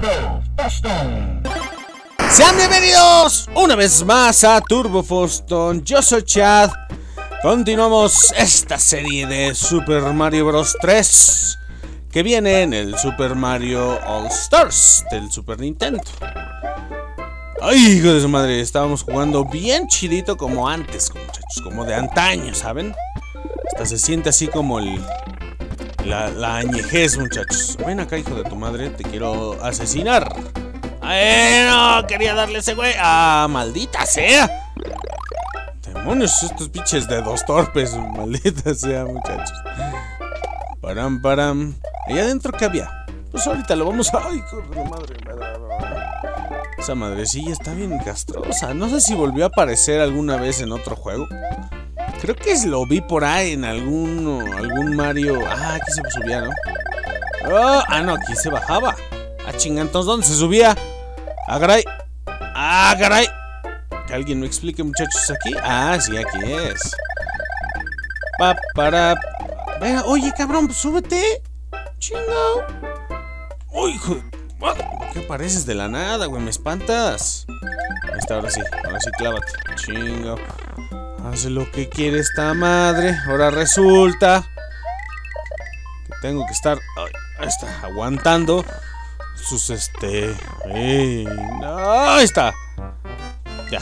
Sean bienvenidos una vez más a Turbo Foston. Yo soy Chad. Continuamos esta serie de Super Mario Bros. 3 que viene en el Super Mario All Stars del Super Nintendo. Ay, hijo de su madre, estábamos jugando bien chidito como antes, muchachos, como de antaño, ¿saben? Hasta se siente así como la añejez, muchachos. Ven acá, hijo de tu madre, te quiero asesinar. ¡Ay, no! Quería darle ese güey. ¡Ah, maldita sea! Demonios, estos pinches dedos torpes, maldita sea, muchachos. Param. Allá adentro, ¿qué había? Pues ahorita lo vamos a... ¡Ay, hijo de la madre! Esa madrecilla está bien castrosa. No sé si volvió a aparecer alguna vez en otro juego. Creo que lo vi por ahí en algún Mario. Ah, aquí se subía, ¿no? No, aquí se bajaba. Ah, chinga, entonces ¿dónde se subía? Ah, caray. Que alguien me explique, muchachos, aquí. Ah, sí, aquí es. Venga, oye, cabrón, pues súbete. Chinga. Uy, hijo de... ¿Por qué apareces de la nada, güey? Me espantas. Ahí está, ahora sí, clávate. Chinga. Hace lo que quiere esta madre. Ahora resulta que tengo que estar... ahí está, aguantando sus no, ahí está. Ya.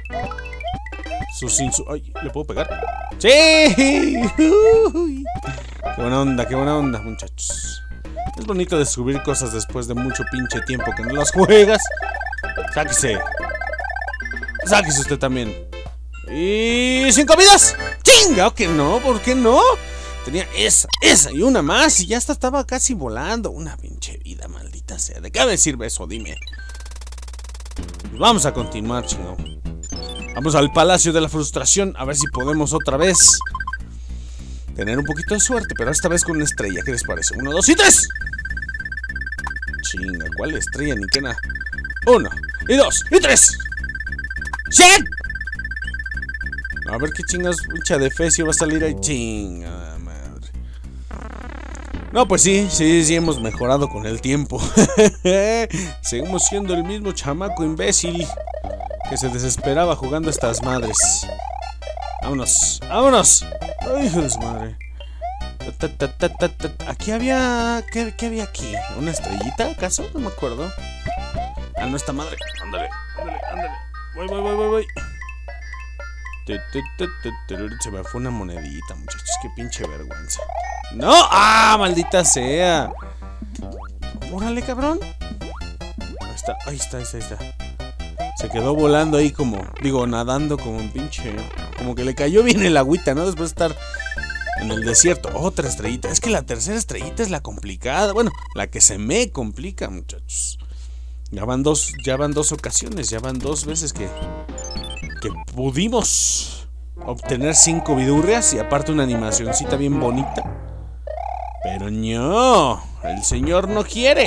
Ay, ¿le puedo pegar? ¡Sí! Qué buena onda, muchachos. Es bonito descubrir cosas después de mucho pinche tiempo que no las juegas. Sáquese usted también. Y 5 vidas. ¡Chinga! ¿O que no? ¿Por qué no? Tenía esa y una más y ya estaba casi volando. Una pinche vida, maldita sea. ¿De qué me sirve eso? Dime. Pues vamos a continuar, chingo. Vamos al Palacio de la Frustración. A ver si podemos otra vez tener un poquito de suerte, pero esta vez con una estrella. ¿Qué les parece? 1, 2 y 3. Chinga, ¿cuál estrella? Ni que nada. 1 y 2 y 3. ¡Shit! A ver qué chingas, pincha de fecio va a salir ahí. Chinga madre. No, pues sí, hemos mejorado con el tiempo. Seguimos siendo el mismo chamaco imbécil que se desesperaba jugando a estas madres. Vámonos. Ay, hijo de su madre. Aquí había... ¿Qué había aquí? ¿Una estrellita acaso? No me acuerdo. Ah, no, esta madre. Ándale. Voy. Se me fue una monedita, muchachos. Qué pinche vergüenza. ¡No! ¡Ah, maldita sea! ¡Órale, cabrón! Ahí está. Se quedó volando ahí nadando como un pinche... Como que le cayó bien el agüita, ¿no? Después de estar en el desierto. Otra estrellita. Es que la tercera estrellita es la complicada. Bueno, la que se me complica, muchachos. Ya van dos ocasiones. Ya van 2 veces que pudimos obtener 5 vidurrias y aparte una animacioncita bien bonita. Pero no, el señor no quiere.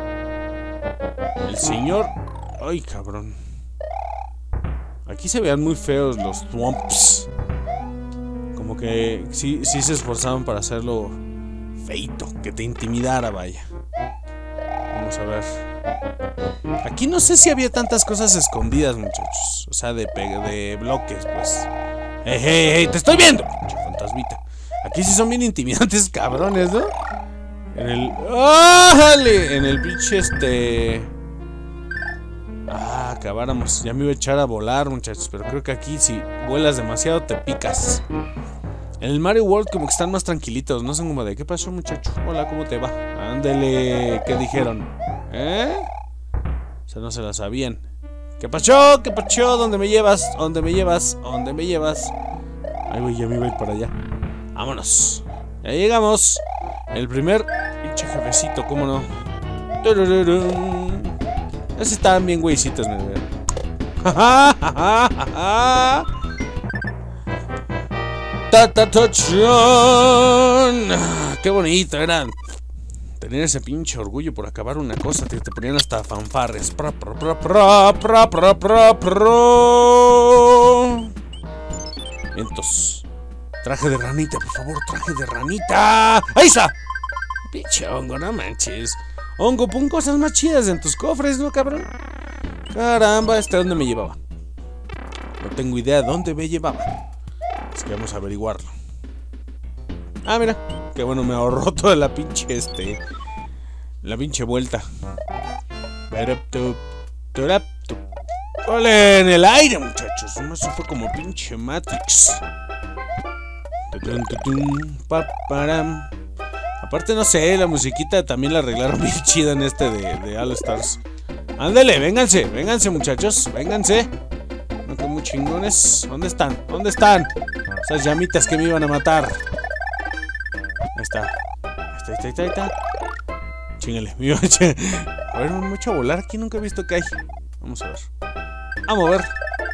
El señor... Ay, cabrón. Aquí se vean muy feos los thwomps. Como que sí se esforzaban para hacerlo feito, que te intimidara, vaya. Vamos a ver. Aquí no sé si había tantas cosas escondidas, muchachos. O sea, de bloques, pues. ¡Hey! ¡Te estoy viendo! Pinche fantasmita. Aquí sí son bien intimidantes, cabrones, ¿no? En el... ¡Ájale! En el pinche acabáramos. Ya me iba a echar a volar, muchachos. Pero creo que aquí si vuelas demasiado te picas. En el Mario World como que están más tranquilitos. No son como de... ¿Qué pasó, muchacho? Hola, ¿cómo te va? Ándele. ¿Qué dijeron? O sea, no se la sabían. ¿Qué pasó? ¿Dónde me llevas? Ay, güey, ya me iba a ir para allá. Vámonos. Ya llegamos. El primer pinche jefecito, ¿cómo no? Esos estaban bien güeycitos, me veo. Qué bonito era tener ese pinche orgullo por acabar una cosa. Te ponían hasta fanfarres. Vientos. Traje de ranita, por favor, traje de ranita. ¡Ahí está! Pinche hongo, no manches. Hongo, pon cosas más chidas en tus cofres, ¿no, cabrón? Caramba, ¿hasta dónde me llevaba? No tengo idea de dónde me llevaba. Es que vamos a averiguarlo. Ah, mira. Que bueno, me ahorró toda la pinche la pinche vuelta. ¡Ole! En el aire, muchachos. Eso fue como pinche Matrix. Aparte, no sé, la musiquita también la arreglaron bien chida en este de All Stars. Ándale, vénganse, vénganse, muchachos. Vénganse. No, que muy chingones. ¿Dónde están? ¿Dónde están? Esas llamitas que me iban a matar. Ahí está. Ahí está. Chíngale. A ver, me echo a volar. Aquí nunca he visto que hay. Vamos a ver. Vamos a ver.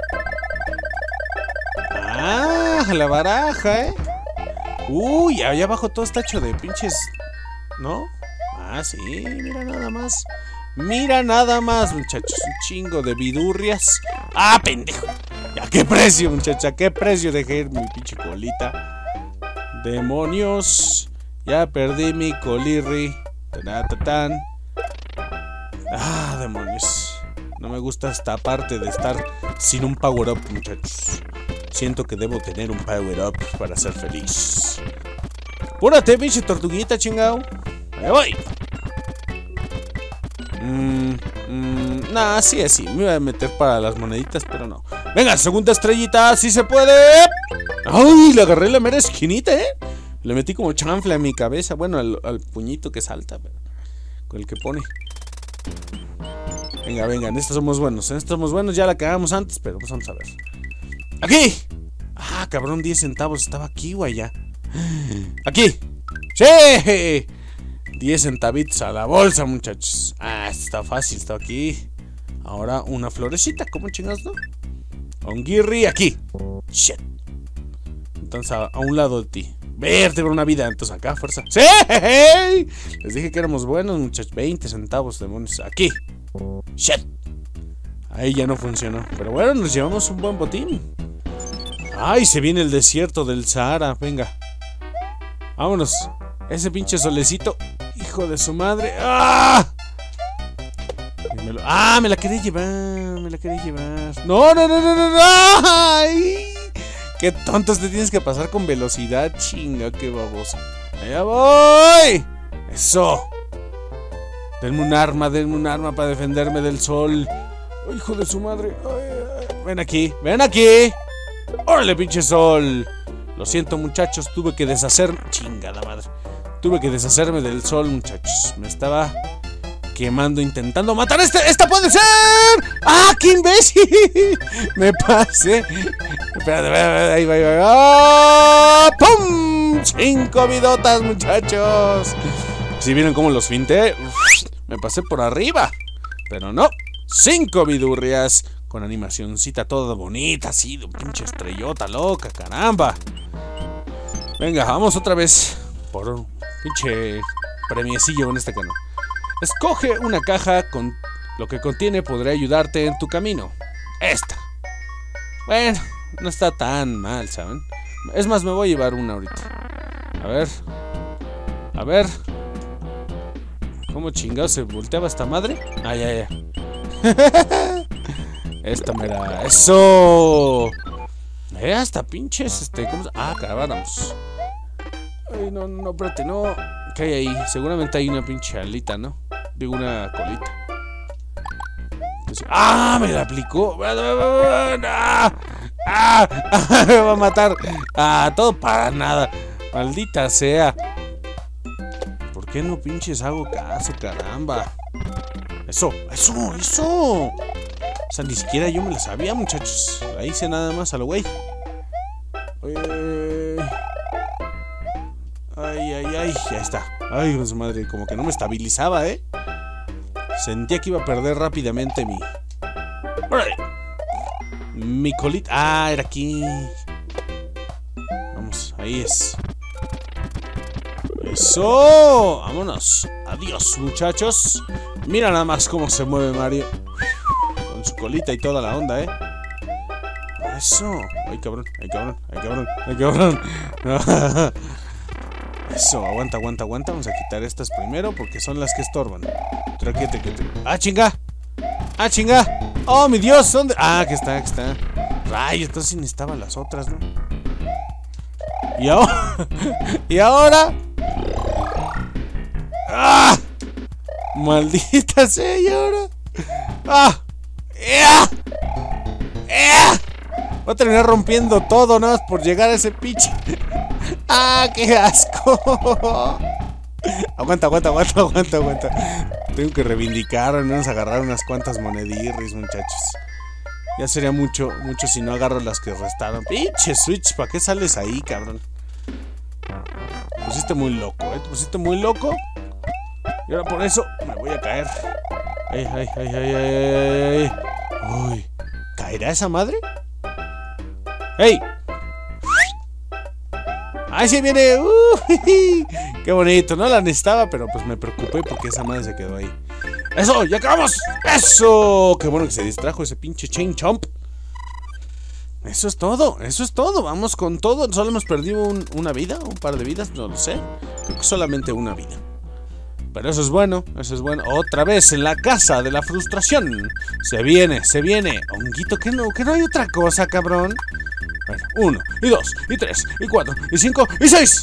Ah, la baraja, Uy, allá abajo todo está hecho de pinches. ¿No? Ah, sí, mira nada más. Mira nada más, muchachos. Un chingo de vidurrias. ¡Ah, pendejo! ¿A qué precio, muchacha? ¿A qué precio dejé ir mi pinche colita? ¡Demonios! Ya perdí mi colirri. Tan. ¡Ah, demonios! No me gusta esta parte de estar sin un power up, muchachos. Siento que debo tener un power up para ser feliz. ¡Púrate, pinche tortuguita, chingao! ¡Ahí voy! Nah, sí, así. Me iba a meter para las moneditas, pero no. Venga, segunda estrellita, ¡sí se puede! ¡Ay! Le agarré la mera esquinita, Le metí como chanfle a mi cabeza. Bueno, al puñito que salta, pero con el que pone. Venga, en estos somos buenos. Ya la cagamos antes, pero pues vamos a ver. ¡Aquí! Ah, cabrón, 10 centavos. Estaba aquí o allá. ¡Aquí! ¡Sí! 10 centavitos a la bolsa, muchachos. Ah, esto está fácil, está aquí. Ahora una florecita, ¿cómo chingados, no? Onguirri, aquí. Shit. Entonces a un lado de ti. Verte por una vida, entonces acá, fuerza. ¡Sí! Les dije que éramos buenos, muchachos. 20 centavos, demonios. Aquí. Shit. Ahí ya no funcionó. Pero bueno, nos llevamos un buen botín. Ay, se viene el desierto del Sahara. Venga. Vámonos. Ese pinche solecito. Hijo de su madre. ¡Ah! Me la quería llevar. No. ¡Ay! Qué tontos, te tienes que pasar con velocidad. Chinga, qué baboso. Allá voy. Eso. Denme un arma para defenderme del sol. Oh, hijo de su madre. Ay. Ven aquí. ¡Órale, pinche sol! Lo siento, muchachos, tuve que deshacerme. Chingada madre. Tuve que deshacerme del sol, muchachos. Me estaba quemando intentando matar ¡Esta puede ser! ¡Ah, qué imbécil! Me pasé. Espérate, ahí va. ¡Ah! ¡Pum! 5 vidotas, muchachos. Si vieron cómo los finté, me pasé por arriba. Pero no. 5 vidurrias. Con animacioncita toda bonita, así, de un pinche estrellota loca, caramba. Venga, vamos otra vez por un pinche premiecillo en este canal. Escoge una caja con lo que contiene, podrá ayudarte en tu camino. Esta. Bueno, no está tan mal, ¿saben? Es más, me voy a llevar una ahorita. A ver. ¿Cómo chingados se volteaba esta madre? Ah, ya. Esta mera. ¡Eso! Hasta pinches, ¿cómo se...? Ah, acabáramos. Ay, no, espérate, no. ¿Qué hay ahí? Seguramente hay una pinche alita, ¿no? Digo, una colita. ¡Ah! Me la aplicó. Me va a matar. ¡Ah! Todo para nada. Maldita sea. ¿Por qué no pinches hago caso, caramba? Eso. O sea, ni siquiera yo me la sabía, muchachos. La hice nada más a lo güey. Ay, ya está. Ay, con su madre, como que no me estabilizaba, Sentía que iba a perder rápidamente mi colita. Ah, era aquí. Vamos, ahí es. ¡Eso! ¡Vámonos! Adiós, muchachos. Mira nada más cómo se mueve Mario. Con su colita y toda la onda, Eso. Ay, cabrón. Eso, aguanta. Vamos a quitar estas primero porque son las que estorban. Traquete. ¡Ah, chinga! ¡Oh, mi Dios! ¿Dónde? Ah, aquí está. Rayos, entonces necesitaba las otras, ¿no? ¿Y ahora? ¡Ah! ¡Maldita señora! ¡Ah! Voy a terminar rompiendo todo, nada más por llegar a ese pinche. ¡Ah, qué asco! Aguanta. Tengo que reivindicar, al menos agarrar unas cuantas monedillas, muchachos. Ya sería mucho si no agarro las que restaron. Pinche Switch, ¿para qué sales ahí, cabrón? Te pusiste muy loco, Y ahora por eso me voy a caer. Ay. Uy, ¿caerá esa madre? ¡Ey! ¡Ay, sí viene! ¡Qué bonito! No la necesitaba, pero pues me preocupé porque esa madre se quedó ahí. ¡Eso! ¡Ya acabamos! ¡Eso! ¡Qué bueno que se distrajo ese pinche Chain Chomp! Eso es todo. Vamos con todo. Solo hemos perdido una vida, un par de vidas, no lo sé. Creo que solamente una vida. Pero eso es bueno. Otra vez en la casa de la frustración. Se viene. Honguito, que no hay otra cosa, cabrón. Bueno, 1, y 2, y 3, y 4, y 5, y 6.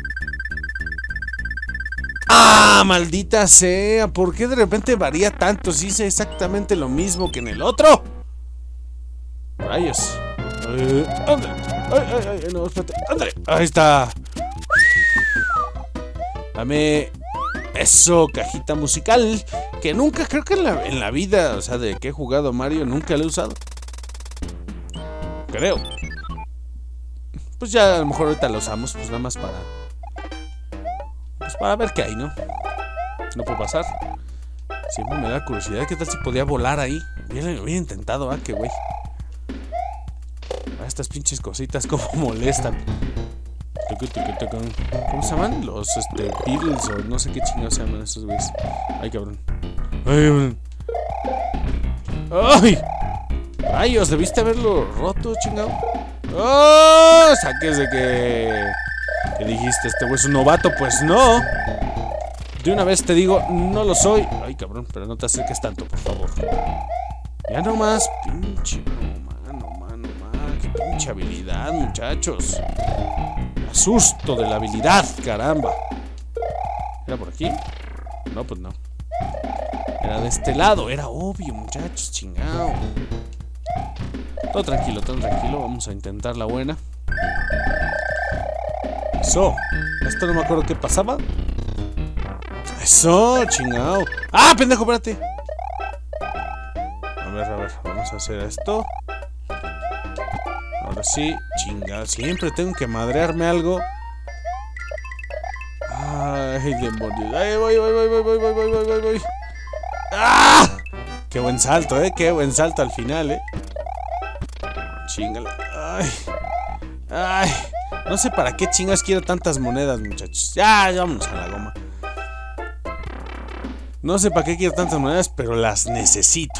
¡Ah, maldita sea! ¿Por qué de repente varía tanto si hice exactamente lo mismo que en el otro? Rayos. Ándale. Ay, no, espérate. Ándale. Ahí está. Dame eso, cajita musical. Que nunca, creo que en la vida, o sea, de que he jugado Mario, nunca la he usado. Creo. Pues ya a lo mejor ahorita la usamos, pues nada más para ver qué hay, ¿no? No puedo pasar. Siempre me da curiosidad, ¿qué tal si podía volar ahí? Hubiera intentado, qué güey. Estas pinches cositas como molestan. ¿Cómo se llaman? Los Beatles o no sé qué chingados se llaman esos güeyes. Ay, cabrón. ¡Ay! ¡Rayos! Debiste haberlo roto, chingado. ¡Oh! Sáquese que dijiste, este güey es un novato. Pues no. De una vez te digo, no lo soy. Ay, cabrón, pero no te acerques tanto, por favor. Ya nomás, pinche. Mano, qué pinche habilidad, muchachos. Asusto de la habilidad, caramba. ¿Era por aquí? No, pues no. Era de este lado, era obvio, muchachos, chingado. Todo tranquilo. Vamos a intentar la buena. Eso. Esto no me acuerdo qué pasaba. Eso, chingado. ¡Ah, pendejo, espérate! A ver. Vamos a hacer esto. Ahora sí, chingado. Siempre tengo que madrearme algo. Ay, demonios. Ay, voy. ¡Ah! Qué buen salto, qué buen salto al final, Chingale. Ay. No sé para qué chingas quiero tantas monedas, muchachos. Ya, vámonos a la goma. No sé para qué quiero tantas monedas, pero las necesito.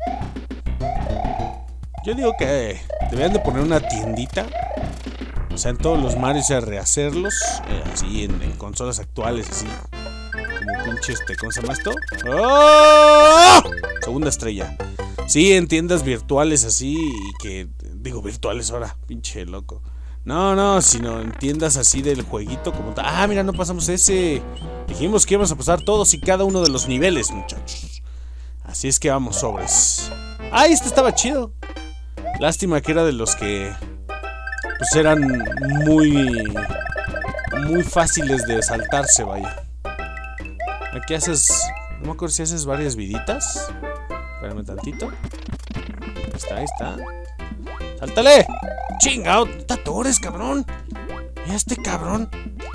Yo digo que deberían de poner una tiendita. O sea, en todos los Marios a rehacerlos. Así en consolas actuales, así. Como pinche ¿cómo se llama esto? ¡Oh! Segunda estrella. Sí, en tiendas virtuales así. Y que, digo virtuales ahora, pinche loco. No, sino en tiendas así del jueguito como tal. Ah, mira, no pasamos ese. Dijimos que íbamos a pasar todos y cada uno de los niveles, muchachos. Así es que vamos, sobres. Ah, este estaba chido. Lástima que era de los que pues eran muy fáciles de saltarse, vaya. Aquí haces, no me acuerdo si haces varias viditas. Espérame tantito. Ahí está. ¡Sáltale! ¡Chingao! ¡No te atores, cabrón! Mira este cabrón.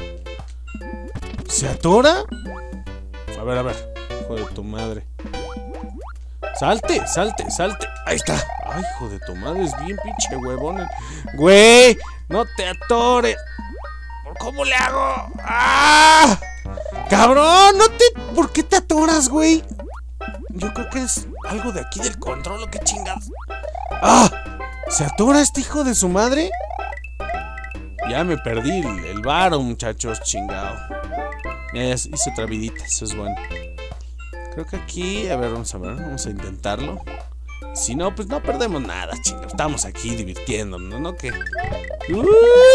¿Se atora? A ver. Hijo de tu madre. ¡Salte! ¡Ahí está! ¡Ay, hijo de tu madre! Es bien pinche huevón. ¡Güey! ¡No te atores! ¿Cómo le hago? ¡Ah! ¡Cabrón! ¿Por qué te atoras, güey? Yo creo que es algo de aquí del control, ¿o qué chingados? ¡Ah! ¿Se atora este hijo de su madre? Ya me perdí el varo, muchachos, chingado. Ya hice otra vidita, eso es bueno. Creo que aquí, a ver, vamos a intentarlo. Si no, pues no perdemos nada, chingado. Estamos aquí divirtiéndonos, ¿no? ¿Qué? ¡Uy!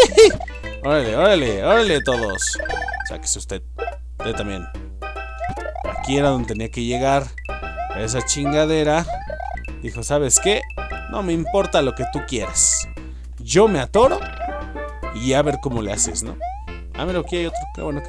Órale todos. Sáquese usted también. Aquí era donde tenía que llegar. Esa chingadera dijo, ¿sabes qué? No me importa lo que tú quieras. Yo me atoro y a ver cómo le haces, ¿no? Ah, mira, aquí hay otro. Qué bueno.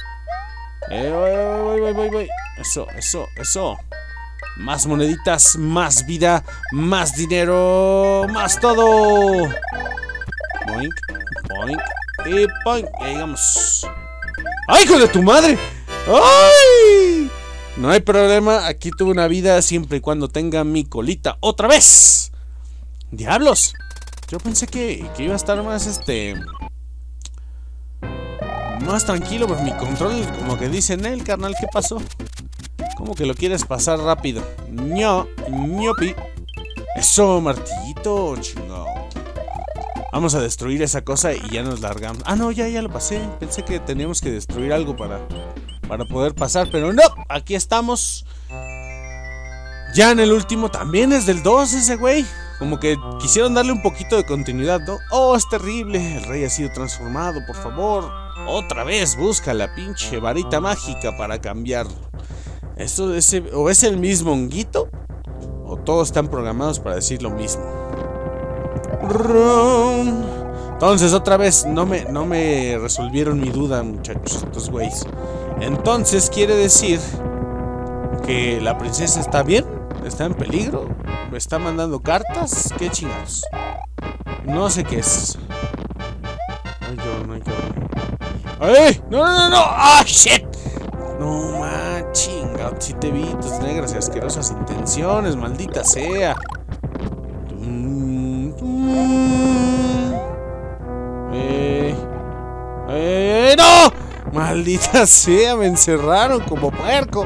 Voy. Eso. Más moneditas, más vida, más dinero, más todo. Boink y boink. Y ahí vamos. ¡Ay, hijo de tu madre! ¡Ay! No hay problema, aquí tuve una vida siempre y cuando tenga mi colita otra vez. ¡Diablos! Yo pensé que iba a estar más más tranquilo, pero mi control, como que dice en él, carnal, ¿qué pasó? ¿Cómo que lo quieres pasar rápido? Ñopi. Eso, martillito, chingado. Vamos a destruir esa cosa y ya nos largamos. Ah, no, ya lo pasé. Pensé que teníamos que destruir algo para poder pasar, pero no. Aquí estamos. Ya en el último, también es del 2 ese güey. Como que quisieron darle un poquito de continuidad, ¿no? Oh, es terrible. El rey ha sido transformado, por favor. Otra vez, busca la pinche varita mágica para cambiarlo. ¿Esto es el mismo honguito? ¿O todos están programados para decir lo mismo? Entonces, otra vez, no me resolvieron mi duda, muchachos, estos güeyes. Entonces, quiere decir que la princesa está bien, está en peligro, me está mandando cartas. ¿Qué chingados? No sé qué es. ¡Ay! ¡No! ¡Ah, shit! No, man, chinga. Si te vi tus negras y asquerosas intenciones, maldita sea. ¡No! Maldita sea, me encerraron como puerco.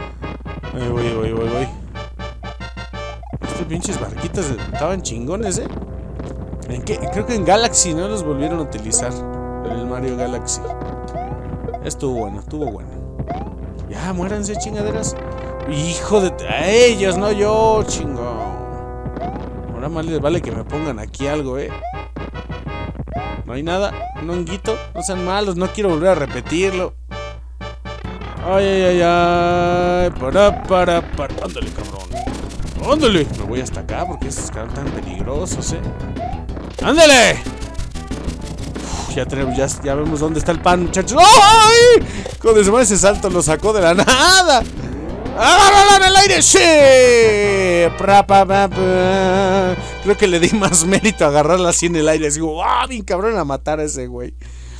Voy. Estos pinches barquitas estaban chingones, ¿eh? ¿En qué? Creo que en Galaxy no los volvieron a utilizar. En el Mario Galaxy. Estuvo bueno. Ya, muéranse, chingaderas. Hijo de... A ellos, no yo, chingón. Ahora más les vale que me pongan aquí algo, No hay nada, un honguito. No sean malos, no quiero volver a repetirlo. Ay. Para. Ándale, cabrón. Ándale. Me voy hasta acá porque estos caras tan peligrosos, ¡Ándale! Ya vemos dónde está el pan, muchachos. ¡Ay! Con ese salto lo sacó de la nada. ¡Ah, en el aire! ¡Sí! Creo que le di más mérito a agarrarla así en el aire. Así, bien cabrón a matar a ese güey.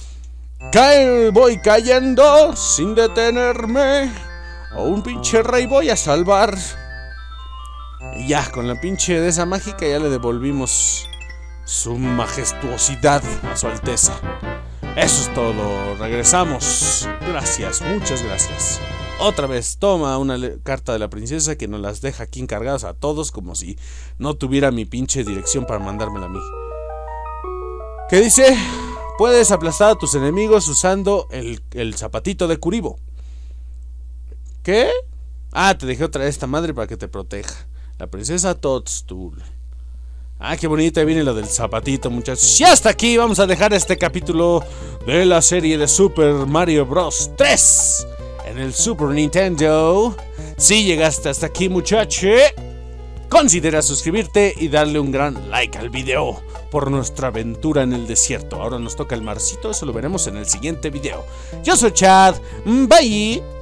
Voy cayendo sin detenerme. A un pinche rey voy a salvar. Y ya, con la pinche de esa mágica ya le devolvimos su majestuosidad a su alteza. Eso es todo, regresamos. Gracias, muchas gracias. Otra vez, toma una carta de la princesa que nos las deja aquí encargadas a todos, como si no tuviera mi pinche dirección para mandármela a mí. ¿Qué dice? Puedes aplastar a tus enemigos usando el zapatito de Kuribo. ¿Qué? Ah, te dejé otra vez esta madre para que te proteja. La princesa Toadstool. Ah, qué bonita viene lo del zapatito, muchachos. Y hasta aquí vamos a dejar este capítulo de la serie de Super Mario Bros. 3 en el Super Nintendo. Si llegaste hasta aquí, muchacho, considera suscribirte y darle un gran like al video por nuestra aventura en el desierto. Ahora nos toca el marcito, eso lo veremos en el siguiente video. Yo soy Chad, bye.